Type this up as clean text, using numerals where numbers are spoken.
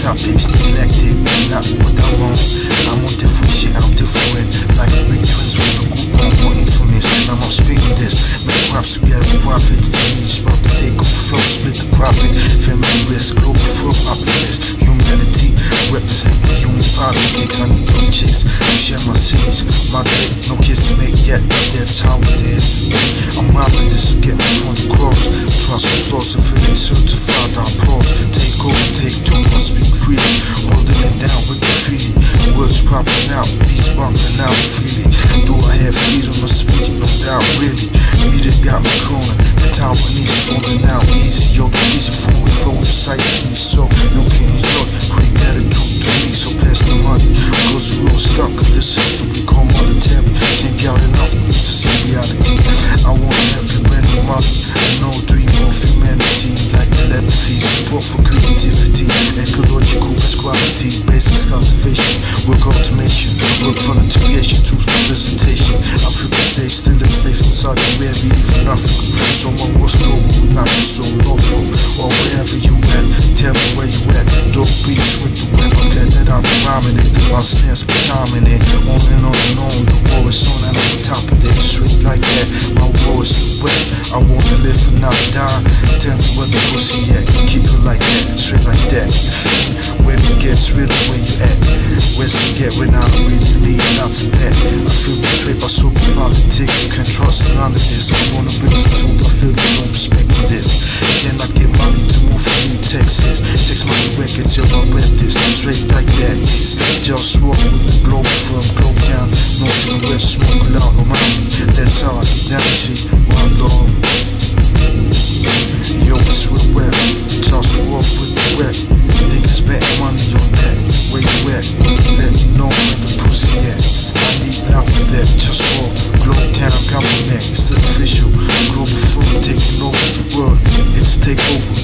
topics neglected, not what I want. I'm on different shit, I'm different. Like big twins from the group, I'm more infamous. I'm on speaking this, make props together, profit. Each about to take over flow, split the profit. Family risk, global firm optimist. Humanity, representing human politics. I need those chicks to share my scenes. My dick, no kiss to make yet, but that's how it is. I'm robbing this to get my point across. Trust so close, if it ain't certified, I pause. Take over, take two, I speak freely. Holding it down with graffiti. Words popping out, beats bumping out freely. Do I have freedom of speech? No doubt, really. Media got me crawling. The Taiwanese falling out easy. Yo, easy for me, flow precisely. So you can enjoy. Bring attitude to me, so pass the money. Cause we're all stuck in the system we call monetary. Can't get enough to see reality. I want to help you win the money. I know dream of humanity. Like telepathy, support for creativity. Ecological quality, basics cultivation. Work automation, work from integration to representation. Africa safe, still enslaved in Saudi Arabia, even Africa. Someone was global, not just so local. Or wherever you at, tell me where you at. Dope beats with the web, I'm glad that I'm rhyming it. My snares be timing it. On and on and on, the war is on and I'm on top of it. Straight like that, my war is the wet. I wanna live and not die. Tell me where the pussy at. Keep it like that, straight like that. You feel me? When it gets real, where you at? Where's it get when I don't really need lots of that? I feel betrayed by super politics. You can't trust none of this. I wanna bring the truth, I feel they don't respect this. Cannot get money to move from New Texas. Text money records, yo, I rap this. Straight like that is JustWar with the Globalfirm, Globetown. No cigarette smoke loud around me. That's all energy, one love. Yo, it's real rap. JustWar with the rap. Niggas betting money on that. Where you at? Let me know where the pussy at. I need lots of that. JustWar, Globetown government. It's official. Globalfirm taking over the world. It's takeover.